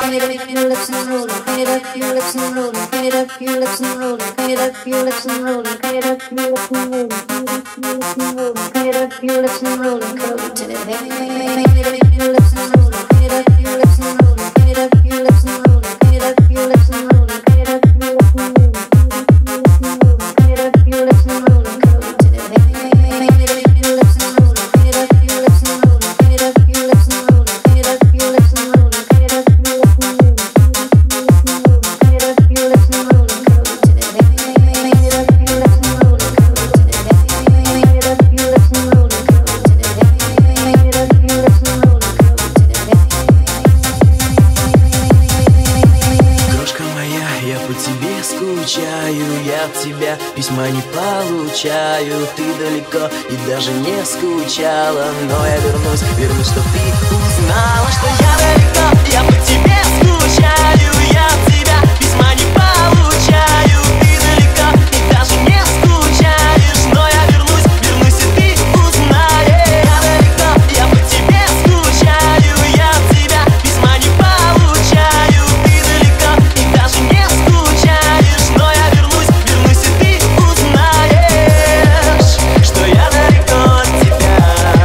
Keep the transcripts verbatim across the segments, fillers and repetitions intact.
Письма не получаю, ты далеко и даже не скучала. Но я вернусь, вернусь, чтоб ты узнала, что я далеко, я по тебе скучаю. Я от тебя письма не получаю, ты далеко и даже не скучаешь. Но я вернусь, вернусь и ты узнаешь. Я далеко, я по тебе скучаю. Я от тебя письма не получаю, ты далеко и даже не скучаешь. Но я вернусь, вернусь и ты узнаешь, что я далеко от тебя.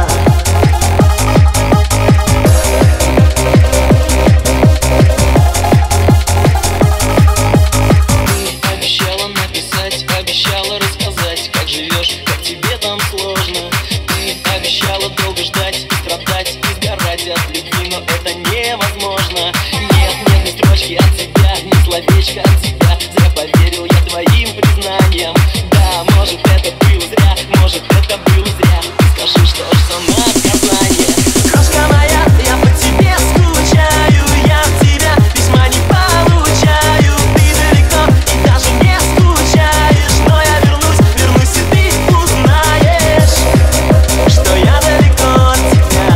Ты обещала написать, обещала рассказать, как живешь, как тебе там сложно. Ты обещала долго ждать и страдать, и сгорать от любви, но это невозможно. Нет, нет ни строчки от тебя, ни словечка от тебя. Зря поверил я твоим признаниям. Да, может это было зря, может это было зря. Ты скажи, что ж за наказание. Крошка моя, я по тебе скучаю. Я от тебя письма не получаю. Ты далеко и даже не скучаешь. Но я вернусь, вернусь и ты узнаешь, что я далеко от тебя.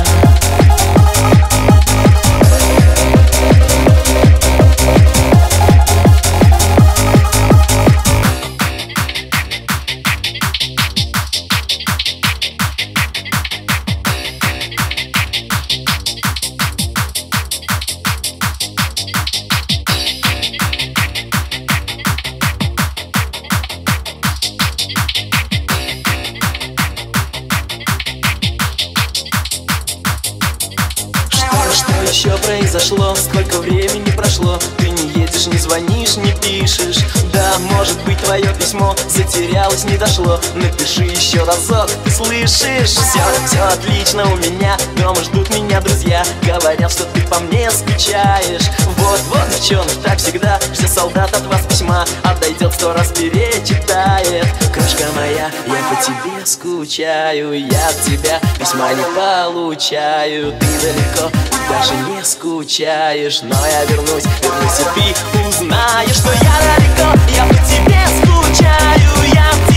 Что еще произошло? Сколько времени прошло? Ты не едешь, не звонишь, не пишешь. Да, может быть твое письмо затерялось, не дошло. Напиши еще разок, ты слышишь? Все, все отлично у меня, дома ждут меня друзья. Говорят, что ты по мне скучаешь. Вот, вот, девчонок, так всегда. Все солдат от вас письма, отойдет сто раз перечитает. Крошка моя, я по тебе скучаю. Я от тебя письма не получаю. Ты далеко, даже не скучаешь. Но я вернусь, вернусь и ты узнаешь, что я далеко, я по тебе скучаю. Я